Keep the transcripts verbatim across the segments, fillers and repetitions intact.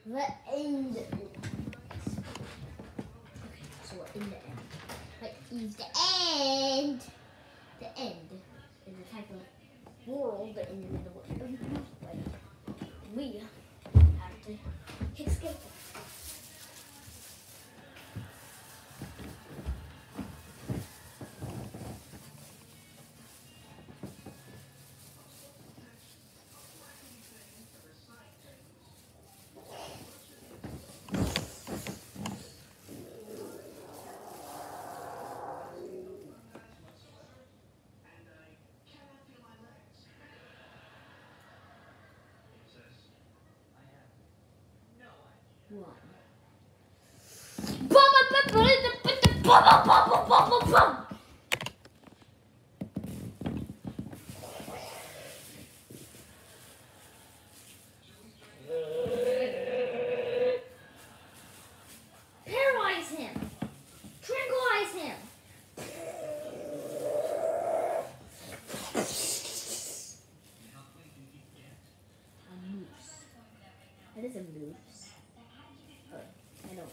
The end. Okay, so we're in the end. What is the end? The end is a type of world in the middle of everything. Like we have to escape. One. Paralyze him. Tranquilize him. A moose. That is a moose. Oh, I don't know.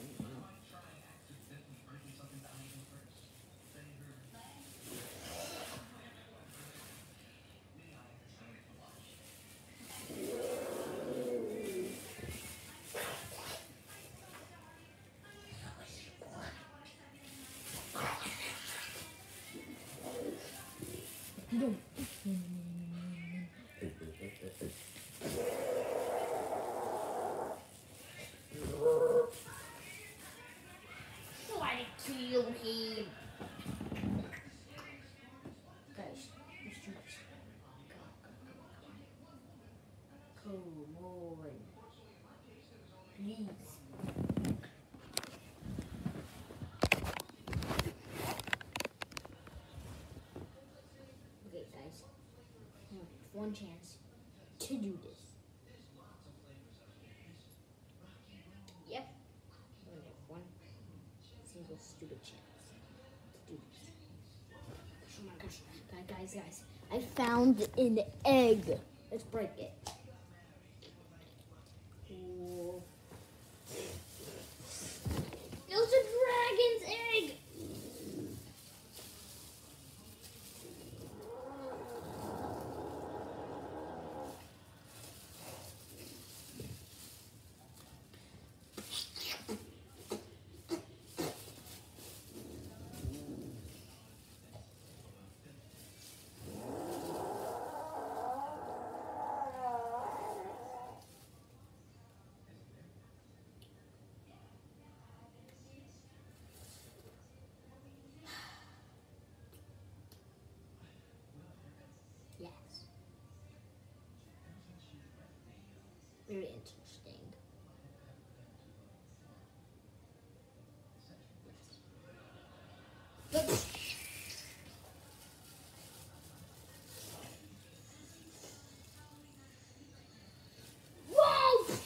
You don't. Try to kill him. Guys, let's do this. Go, go, go, go. Come on. Please. Okay, guys. One chance to do this. Yep. Only one single stupid chance to do this. Oh my gosh. Guys, guys, I found an egg. Let's break it. Cool. It was a dragon's egg. Yes. Very interesting. But whoa!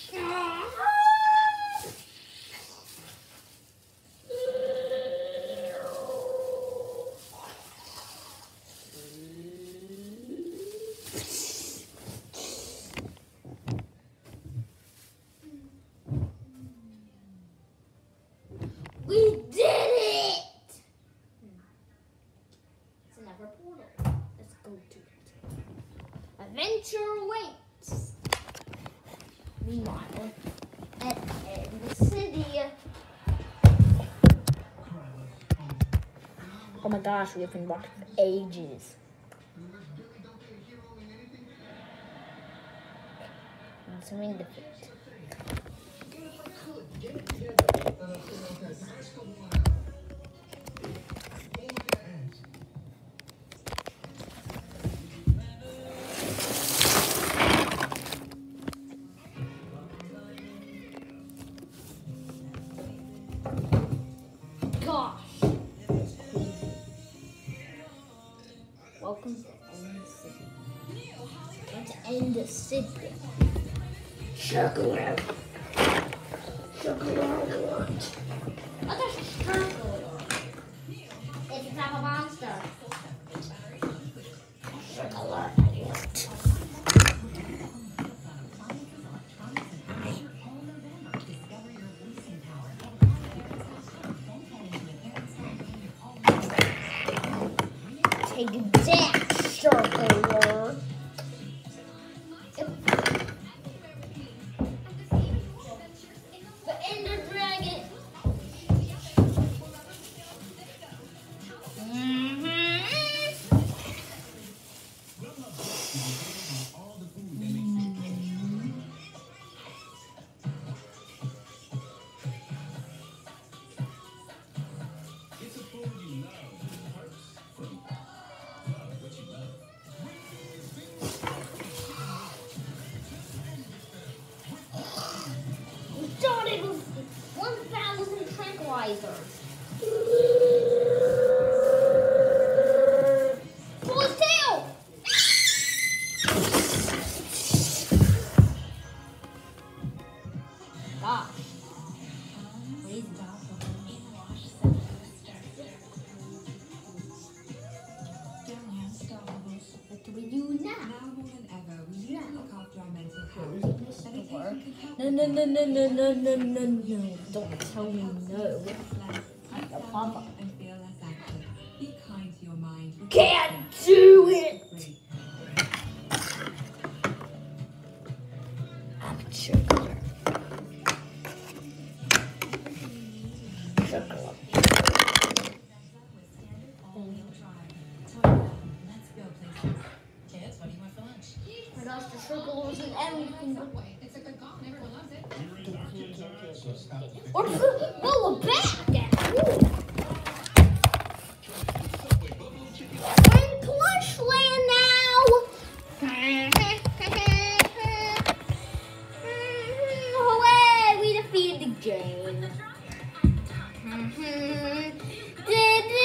We did it! It's another portal. Let's go to it. Adventure waits. Meanwhile, at End City. Oh my gosh, we've been watching for ages. Answering the fit. Gosh. Welcome to End City. Let's end the city. Chocolate. Chocolate. What is chocolate? It's a type of monster. Chocolate. Kaiser. Pull his tail! Gosh. Crazy. What do we do now? Now more than ever, we need to look after our mental health. No, no, no, no, no, no, no, no, no. Don't tell me no. Papa. And feel less active. Be kind to your mind. Can't do it! I'm a chocolate. Chocolate. Let's go places. Kids, what do you want for lunch? My gosh, the chocolate and everything. It's like a gone. Everyone loves it. Or pull it back! We're in Plushland now! Hooray! We defeated the game.